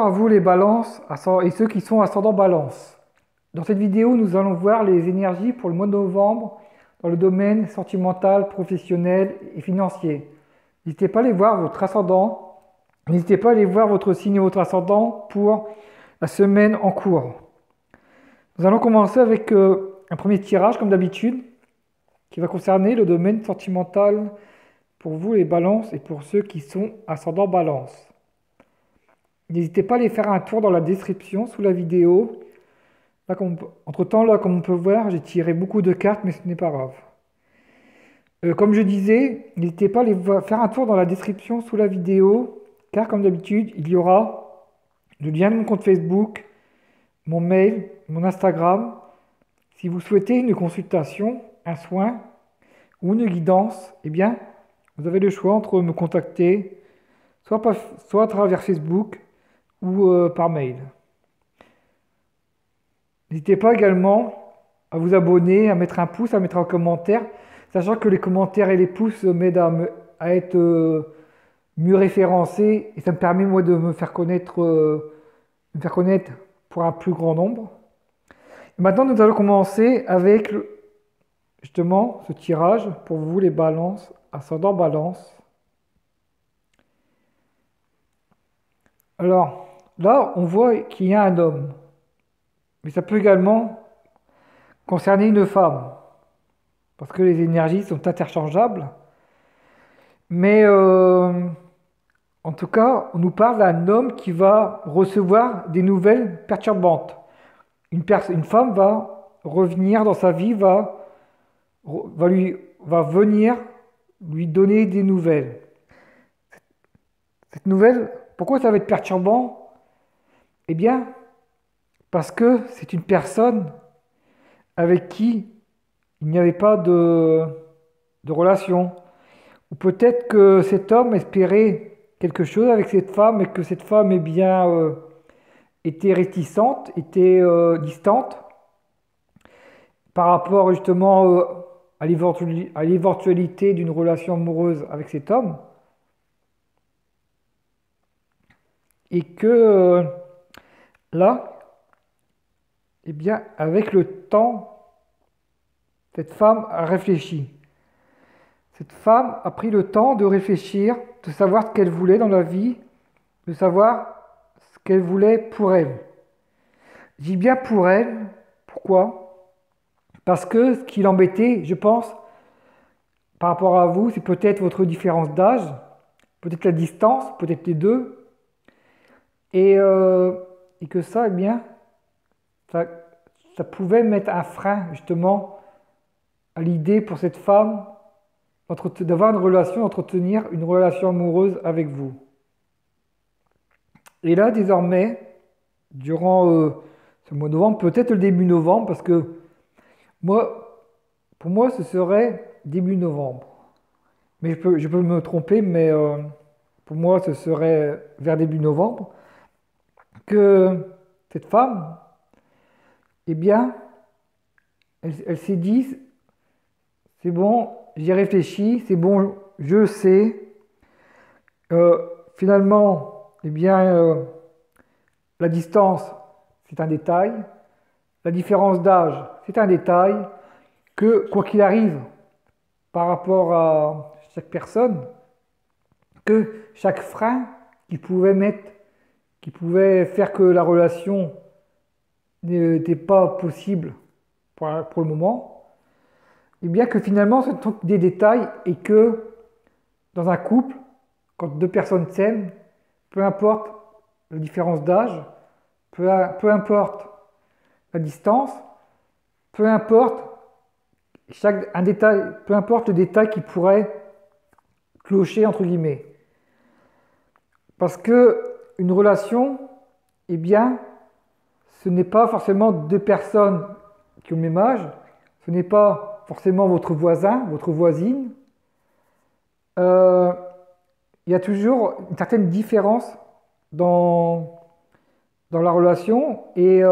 à vous les balances et ceux qui sont ascendant balance. Dans cette vidéo, nous allons voir les énergies pour le mois de novembre dans le domaine sentimental, professionnel et financier. N'hésitez pas à aller voir votre ascendant, n'hésitez pas à aller voir votre signe et votre ascendant pour la semaine en cours. Nous allons commencer avec un premier tirage comme d'habitude qui va concerner le domaine sentimental pour vous les balances et pour ceux qui sont ascendant balance. N'hésitez pas à aller faire un tour dans la description sous la vidéo. Là, entre-temps, là, comme on peut voir, j'ai tiré beaucoup de cartes, mais ce n'est pas grave. Comme je disais, n'hésitez pas à aller faire un tour dans la description sous la vidéo, car comme d'habitude, il y aura le lien de mon compte Facebook, mon mail, mon Instagram. Si vous souhaitez une consultation, un soin ou une guidance, eh bien, vous avez le choix entre me contacter, soit à travers Facebook ou par mail. N'hésitez pas également à vous abonner, à mettre un pouce, à mettre un commentaire, sachant que les commentaires et les pouces m'aident à être mieux référencé et ça me permet moi de me faire connaître pour un plus grand nombre. Et maintenant, nous allons commencer avec justement ce tirage pour vous les balances, ascendant balance. Alors là, on voit qu'il y a un homme, mais ça peut également concerner une femme, parce que les énergies sont interchangeables. Mais en tout cas, on nous parle d'un homme qui va recevoir des nouvelles perturbantes. Une femme va revenir dans sa vie, va venir lui donner des nouvelles. Cette nouvelle, pourquoi ça va être perturbant? Eh bien, parce que c'est une personne avec qui il n'y avait pas de relation. Ou peut-être que cet homme espérait quelque chose avec cette femme et que cette femme était réticente, était distante par rapport justement à l'éventualité d'une relation amoureuse avec cet homme. Et que là, eh bien, avec le temps, cette femme a réfléchi. Cette femme a pris le temps de réfléchir, de savoir ce qu'elle voulait dans la vie, de savoir ce qu'elle voulait pour elle. Je dis bien pour elle, pourquoi? Parce que ce qui l'embêtait, je pense, par rapport à vous, c'est peut-être votre différence d'âge, peut-être la distance, peut-être les deux, et que ça, eh bien, ça pouvait mettre un frein justement à l'idée pour cette femme d'avoir une relation, d'entretenir une relation amoureuse avec vous. Et là, désormais, durant ce mois de novembre, peut-être le début novembre, parce que pour moi, ce serait début novembre. Mais je peux me tromper, mais pour moi, ce serait vers début novembre, que cette femme, eh bien, elle s'est dit, c'est bon, j'y réfléchi, c'est bon, je sais. Finalement, eh bien, la distance, c'est un détail. La différence d'âge, c'est un détail. Que, quoi qu'il arrive, par rapport à chaque personne, que chaque frein qui pouvait faire que la relation n'était pas possible pour le moment, et bien que finalement ce sont des détails et que dans un couple, quand deux personnes s'aiment, peu importe la différence d'âge, peu importe la distance, peu importe un détail, peu importe le détail qui pourrait clocher entre guillemets. Parce que une relation, eh bien, ce n'est pas forcément deux personnes qui ont le même âge, ce n'est pas forcément votre voisin, votre voisine. Il y a toujours une certaine différence dans la relation et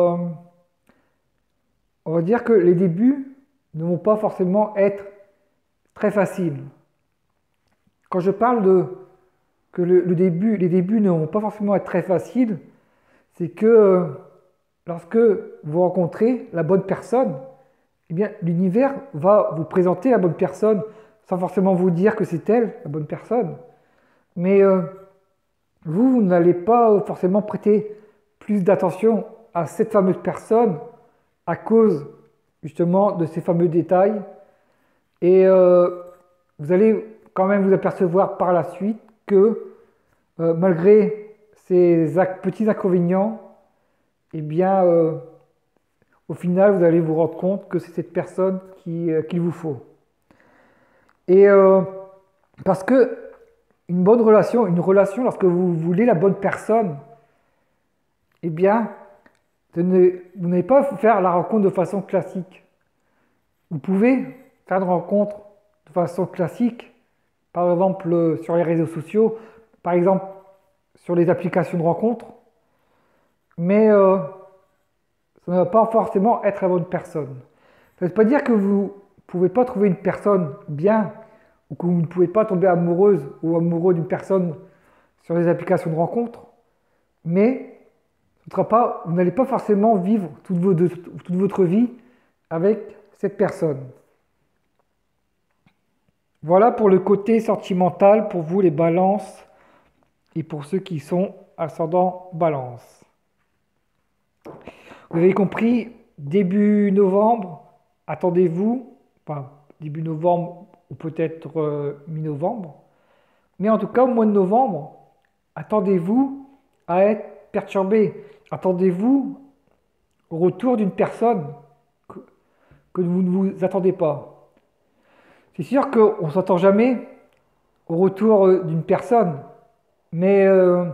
on va dire que les débuts ne vont pas forcément être très faciles. Quand je parle que les débuts ne vont pas forcément être très faciles, c'est que lorsque vous rencontrez la bonne personne, eh bien, l'univers va vous présenter la bonne personne sans forcément vous dire que c'est elle, la bonne personne. Mais vous n'allez pas forcément prêter plus d'attention à cette fameuse personne à cause justement de ces fameux détails. Et vous allez quand même vous apercevoir par la suite que malgré ces petits inconvénients, eh bien, au final, vous allez vous rendre compte que c'est cette personne qu'il vous faut. Et parce que une bonne relation, lorsque vous voulez la bonne personne, eh bien, vous n'allez pas faire la rencontre de façon classique. Vous pouvez faire une rencontre de façon classique, par exemple sur les réseaux sociaux, par exemple sur les applications de rencontres, mais ça ne va pas forcément être la bonne personne. Ça ne veut pas dire que vous ne pouvez pas trouver une personne bien ou que vous ne pouvez pas tomber amoureuse ou amoureux d'une personne sur les applications de rencontres, mais vous n'allez pas forcément vivre toute votre vie avec cette personne. Voilà pour le côté sentimental pour vous les balances et pour ceux qui sont ascendant balance. Vous avez compris, début novembre, attendez-vous, enfin début novembre ou peut-être mi-novembre, mais en tout cas au mois de novembre, attendez-vous à être perturbé, attendez-vous au retour d'une personne que vous ne vous attendez pas. C'est sûr qu'on ne s'attend jamais au retour d'une personne, mais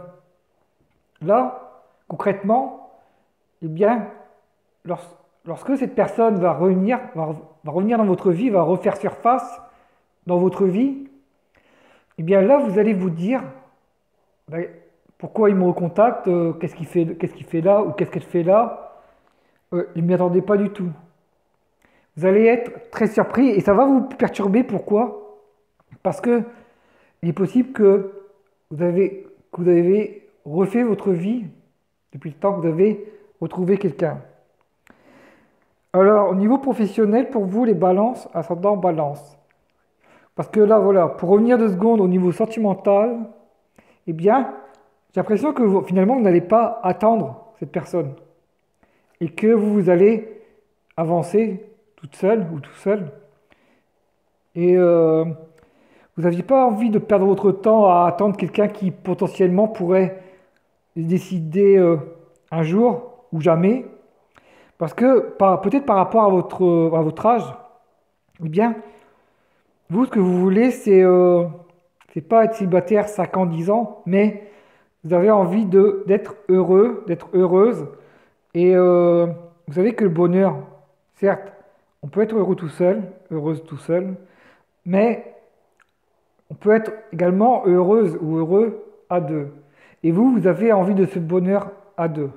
là, concrètement, eh bien, lorsque cette personne va revenir dans votre vie, va refaire surface dans votre vie, eh bien là, vous allez vous dire, ben, pourquoi il me recontacte, qu'est-ce qu'il fait là, ou qu'est-ce qu'elle fait là, il ne m'y attendait pas du tout. Vous allez être très surpris et ça va vous perturber. Pourquoi? Parce que il est possible que vous avez refait votre vie depuis le temps que vous avez retrouvé quelqu'un. Alors, au niveau professionnel, pour vous, les balances, ascendant balance. Parce que là, voilà, pour revenir 2 secondes au niveau sentimental, eh bien, j'ai l'impression que finalement, vous n'allez pas attendre cette personne. Et que vous allez avancer toute seule ou tout seul. Et vous n'aviez pas envie de perdre votre temps à attendre quelqu'un qui potentiellement pourrait décider un jour ou jamais. Parce que peut-être par rapport à votre âge, eh bien, vous, ce que vous voulez, c'est pas être célibataire 5 ans, 10 ans, mais vous avez envie d'être heureux, d'être heureuse. Et vous savez que le bonheur, certes, on peut être heureux tout seul, heureuse tout seul, mais on peut être également heureuse ou heureux à deux. Et vous avez envie de ce bonheur à deux.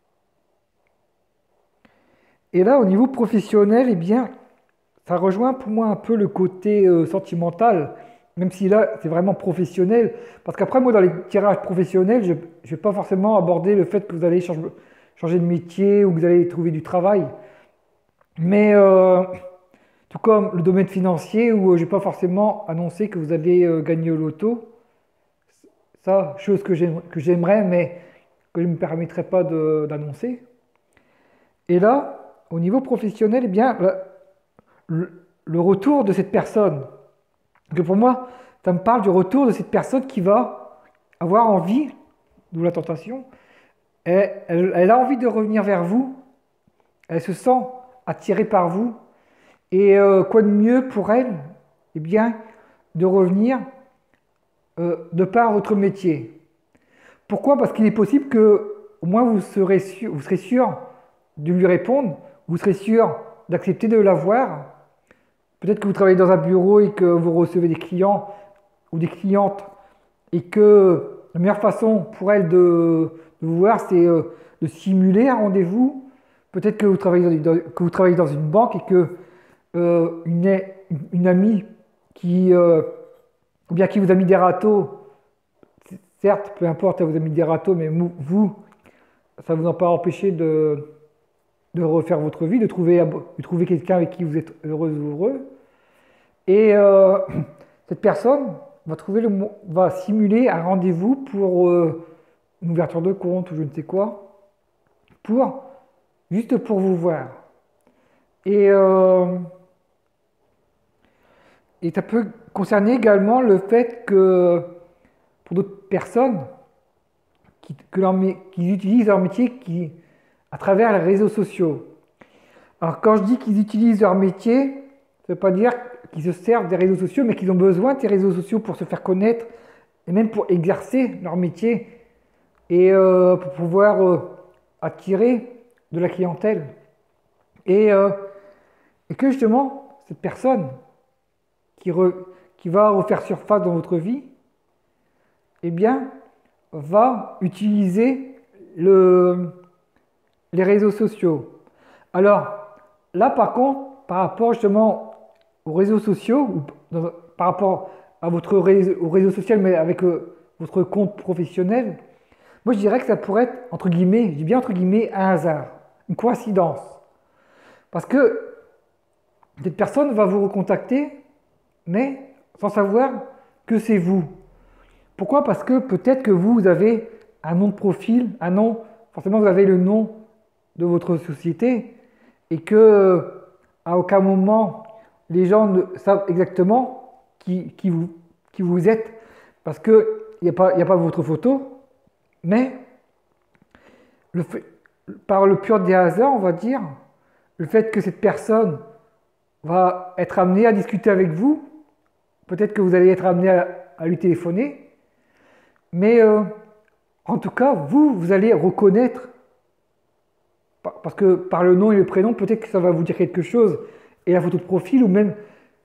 Et là, au niveau professionnel, eh bien, ça rejoint pour moi un peu le côté sentimental, même si là, c'est vraiment professionnel. Parce qu'après, moi, dans les tirages professionnels, je ne vais pas forcément aborder le fait que vous allez changer de métier ou que vous allez trouver du travail. Mais tout comme le domaine financier où je ne vais pas forcément annoncer que vous allez gagner au loto. Ça, chose que j'aimerais, mais que je ne me permettrai pas d'annoncer. Et là, au niveau professionnel, eh bien, le retour de cette personne, que pour moi, ça me parle du retour de cette personne qui va avoir envie, d'où la tentation, elle a envie de revenir vers vous, elle se sent attirée par vous, et quoi de mieux pour elle, eh bien, de revenir de par votre métier. Pourquoi? Parce qu'il est possible que, au moins, vous serez sûr de lui répondre, vous serez sûr d'accepter de la voir. Peut-être que vous travaillez dans un bureau et que vous recevez des clients ou des clientes et que la meilleure façon pour elle de vous voir, c'est de simuler un rendez-vous. Peut-être que vous travaillez dans une banque et que une amie qui vous a mis des râteaux, certes, peu importe, elle vous a mis des râteaux, mais vous, ça ne vous a pas empêché de refaire votre vie, de trouver quelqu'un avec qui vous êtes heureuse ou heureux. Et cette personne va simuler un rendez-vous pour une ouverture de compte ou je ne sais quoi, juste pour vous voir. Et, euh, et ça peut concerner également le fait que pour d'autres personnes qui utilisent leur métier à travers les réseaux sociaux. Alors quand je dis qu'ils utilisent leur métier, ça ne veut pas dire qu'ils se servent des réseaux sociaux, mais qu'ils ont besoin de ces réseaux sociaux pour se faire connaître et même pour exercer leur métier et pour pouvoir attirer de la clientèle. Et, euh, et que justement, cette personne qui va refaire surface dans votre vie, eh bien, va utiliser les réseaux sociaux. Alors, là par contre, par rapport justement aux réseaux sociaux, par rapport à au réseau social, mais avec votre compte professionnel, moi je dirais que ça pourrait être, entre guillemets, je dis bien entre guillemets, un hasard, une coïncidence. Parce que cette personne va vous recontacter, mais sans savoir que c'est vous. Pourquoi? Parce que peut-être que vous avez un nom de profil, un nom, forcément vous avez le nom de votre société, et que à aucun moment les gens ne savent exactement qui vous êtes, parce qu'il n'y a pas votre photo, mais par le pur des hasards, on va dire, le fait que cette personne va être amenée à discuter avec vous, peut-être que vous allez être amené à lui téléphoner, mais en tout cas, vous allez reconnaître, parce que par le nom et le prénom, peut-être que ça va vous dire quelque chose, et la photo de profil, ou même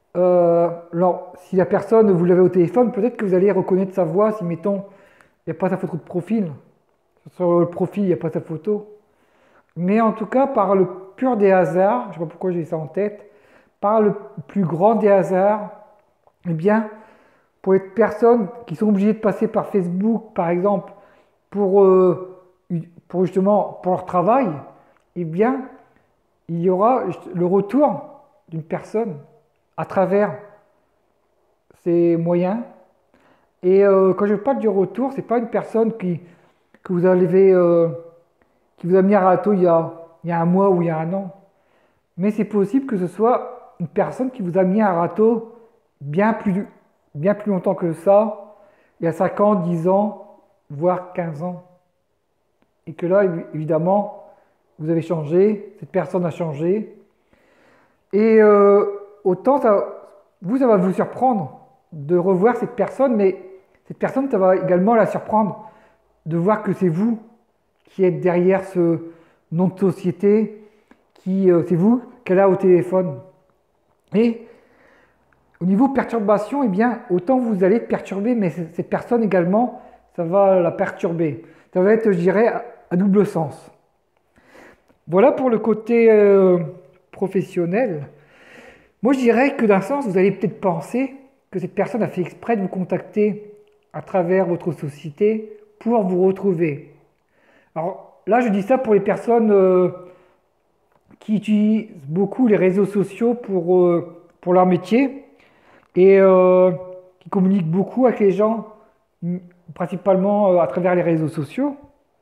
si la personne, vous l'avez au téléphone, peut-être que vous allez reconnaître sa voix, si mettons, il n'y a pas sa photo de profil, sur le profil, il n'y a pas sa photo. Mais en tout cas, par le pur des hasards, je ne sais pas pourquoi j'ai ça en tête, par le plus grand des hasards, eh bien, pour les personnes qui sont obligées de passer par Facebook, par exemple, pour, justement pour leur travail, eh bien, il y aura le retour d'une personne à travers ces moyens. Et quand je parle du retour, c'est pas une personne que vous avez, qui vous a mis à râteau il y a un mois ou il y a un an. Mais c'est possible que ce soit une personne qui vous a mis à râteau bien plus longtemps que ça, il y a 5 ans, 10 ans, voire 15 ans. Et que là, évidemment, vous avez changé, cette personne a changé. Et autant ça va vous surprendre de revoir cette personne, mais cette personne, ça va également la surprendre de voir que c'est vous qui êtes derrière ce nom de société, c'est vous qu'elle a au téléphone. Et au niveau perturbation, eh bien, autant vous allez perturber, mais cette personne également, ça va la perturber. Ça va être, je dirais, à double sens. Voilà pour le côté professionnel. Moi, je dirais que d'un sens, vous allez peut-être penser que cette personne a fait exprès de vous contacter à travers votre société pour vous retrouver. Alors là, je dis ça pour les personnes qui utilisent beaucoup les réseaux sociaux pour leur métier et qui communiquent beaucoup avec les gens, principalement à travers les réseaux sociaux.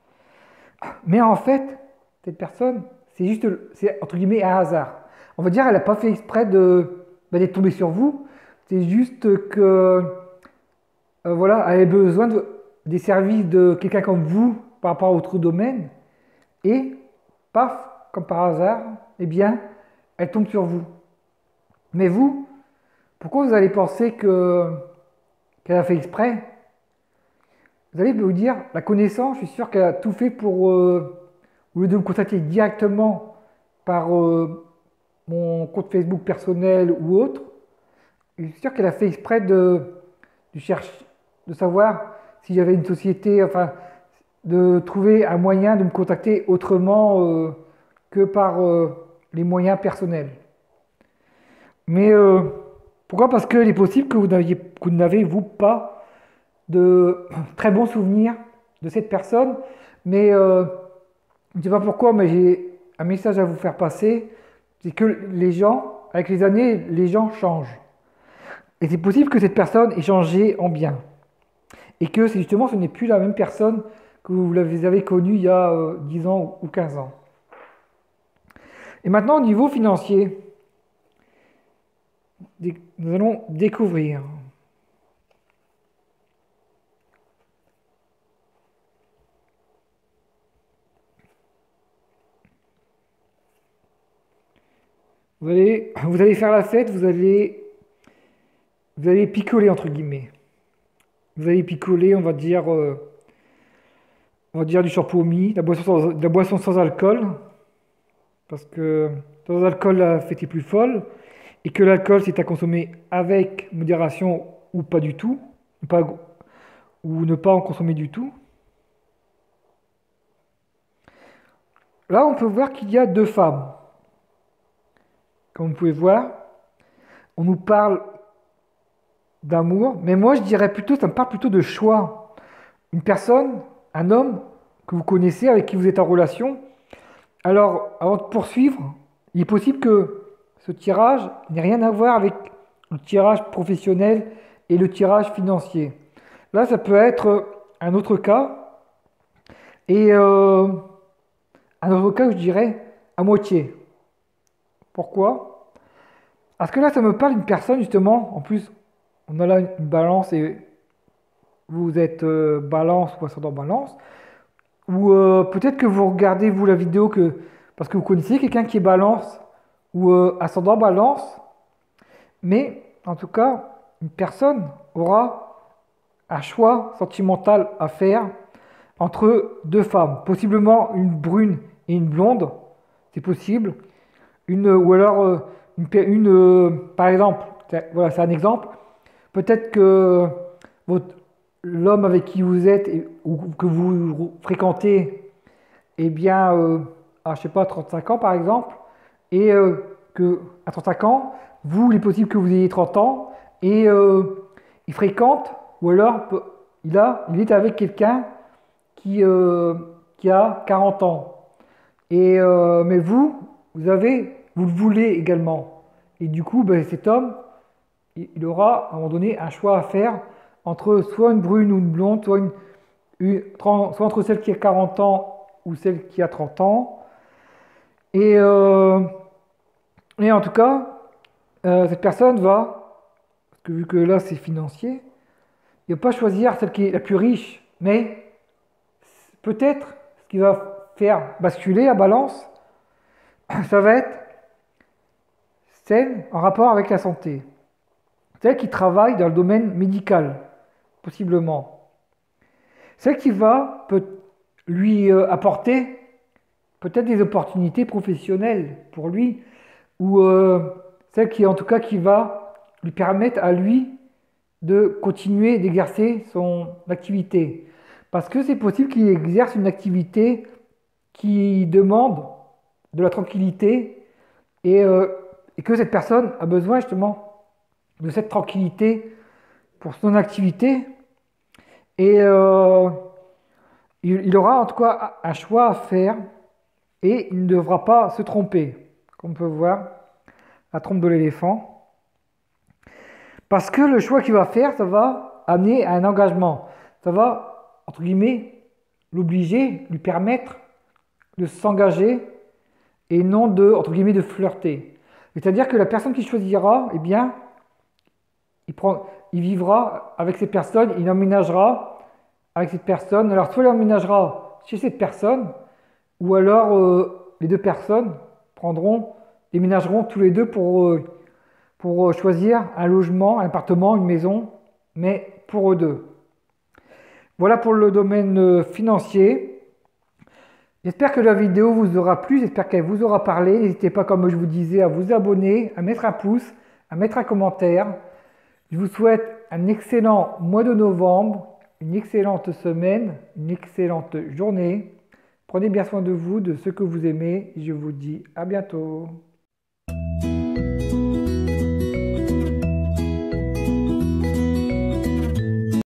Mais en fait, cette personne, c'est entre guillemets un hasard. On va dire, elle n'a pas fait exprès d'être tombée sur vous. C'est juste que, voilà, elle avait besoin des services de quelqu'un comme vous par rapport à votre domaine. Et, paf, comme par hasard, eh bien, elle tombe sur vous. Mais vous, pourquoi vous allez penser qu'elle a fait exprès? Vous allez vous dire, la connaissance, je suis sûr qu'elle a tout fait pour, au lieu de me contacter directement par mon compte Facebook personnel ou autre, je suis sûr qu'elle a fait exprès de savoir si j'avais une société, enfin, de trouver un moyen de me contacter autrement que par les moyens personnels. Mais pourquoi? Parce qu'il est possible que vous n'avez, vous, pas de très bons souvenirs de cette personne, mais je ne sais pas pourquoi, mais j'ai un message à vous faire passer, c'est que les gens, avec les années, les gens changent. Et c'est possible que cette personne ait changé en bien. Et que justement, ce n'est plus la même personne que vous avez connue il y a 10 ans ou 15 ans. Et maintenant, au niveau financier, nous allons découvrir. Vous allez faire la fête, vous allez picoler entre guillemets. Vous allez picoler, on va dire du champomis, la boisson sans alcool, parce que sans alcool la fête est plus folle, et que l'alcool c'est à consommer avec modération ou pas du tout, ou ne pas en consommer du tout. Là, on peut voir qu'il y a deux femmes. Comme vous pouvez voir, on nous parle d'amour, mais moi je dirais plutôt, ça me parle plutôt de choix. Une personne, un homme que vous connaissez, avec qui vous êtes en relation. Alors, avant de poursuivre, il est possible que ce tirage n'ait rien à voir avec le tirage professionnel et le tirage financier. Là, ça peut être un autre cas, et un autre cas, je dirais, à moitié. Pourquoi? Parce que là, ça me parle d'une personne, justement, en plus, on a là une balance et vous êtes balance ou ascendant balance, ou peut-être que vous regardez, vous, la vidéo parce que vous connaissez quelqu'un qui est balance ou ascendant balance, mais en tout cas, une personne aura un choix sentimental à faire entre deux femmes, possiblement une brune et une blonde, c'est possible, ou alors par exemple, voilà, c'est un exemple, peut-être que l'homme avec qui vous êtes ou que vous fréquentez, eh bien, je sais pas, 35 ans par exemple, et que à 35 ans, vous, il est possible que vous ayez 30 ans, et il fréquente, ou alors il est avec quelqu'un qui a 40 ans. Et, mais vous le voulez également. Et du coup, ben, cet homme, il aura à un moment donné un choix à faire entre soit une brune ou une blonde, soit entre celle qui a 40 ans ou celle qui a 30 ans. Et, et en tout cas, cette personne parce que vu que là c'est financier, il ne va pas choisir celle qui est la plus riche, mais peut-être ce qui va faire basculer la balance, ça va être celle en rapport avec la santé. Celle qui travaille dans le domaine médical, possiblement. Celle qui va lui apporter peut-être des opportunités professionnelles pour lui, ou celle qui en tout cas qui va lui permettre à lui de continuer d'exercer son activité. Parce que c'est possible qu'il exerce une activité qui demande de la tranquillité et que cette personne a besoin justement de cette tranquillité pour son activité. Et il aura en tout cas un choix à faire et il ne devra pas se tromper, comme on peut voir, la trompe de l'éléphant. Parce que le choix qu'il va faire, ça va amener à un engagement. Ça va, entre guillemets, l'obliger, lui permettre de s'engager et non de, entre guillemets, de flirter. C'est-à-dire que la personne qui choisira, eh bien, il vivra avec cette personne, il emménagera avec cette personne. Alors, soit il emménagera chez cette personne, ou alors les deux personnes déménageront tous les deux pour choisir un logement, un appartement, une maison, mais pour eux deux. Voilà pour le domaine financier. J'espère que la vidéo vous aura plu, j'espère qu'elle vous aura parlé. N'hésitez pas, comme je vous disais, à vous abonner, à mettre un pouce, à mettre un commentaire. Je vous souhaite un excellent mois de novembre, une excellente semaine, une excellente journée. Prenez bien soin de vous, de ceux que vous aimez. Et je vous dis à bientôt.